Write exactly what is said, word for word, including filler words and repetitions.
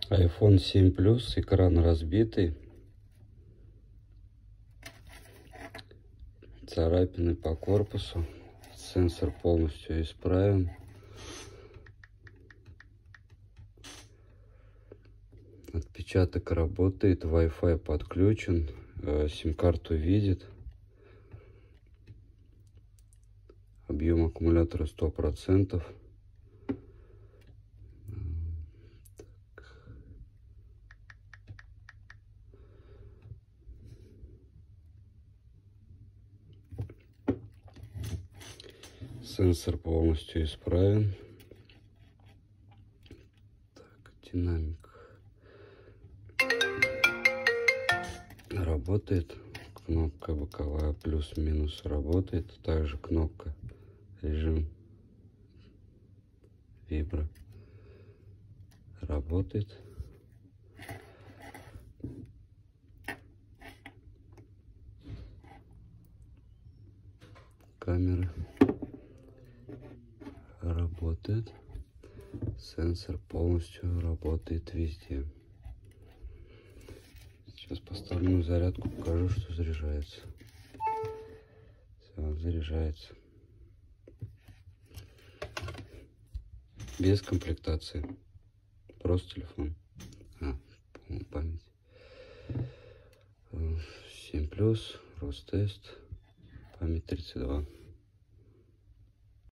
айфон семь плюс, экран разбитый. Царапины по корпусу. Сенсор полностью исправен. Отпечаток работает, Wi-Fi подключен, сим-карту видит. Объем аккумулятора сто процентов. Сенсор полностью исправен. Так, динамик работает. Кнопка боковая плюс-минус работает. Также кнопка режим вибро работает. Камера работает. Сенсор полностью работает везде. Сейчас поставлю на зарядку, покажу, что заряжается. Все, заряжается. Без комплектации. Просто телефон. А, память. семь плюс, Ростест, память тридцать два.